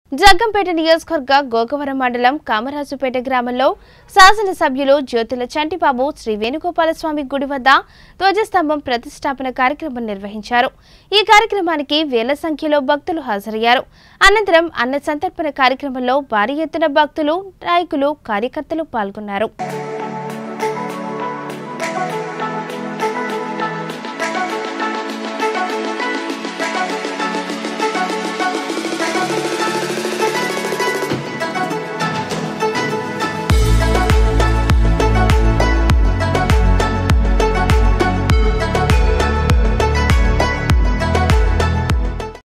జగ్గంపేట నియోజకవర్గ గోకవరం మండలం కామరాజుపేట గ్రామంలో శాసనసభ్యులు జ్యోతుల చంటిబాబు శ్రీ వేణుగోపాలస్వామి గుడి వద్ద ధ్వజస్తంభం ప్రతిష్టాపన కార్యక్రమం నిర్వహించారు. ఈ కార్యక్రమానికి వేల సంఖ్యలో భక్తులు హాజరయ్యారు. అనంతరం అన్న సంతర్పణ కార్యక్రమంలో భారీ ఎత్తున భక్తులు, నాయకులు, కార్యకర్తలు పాల్గొన్నారు.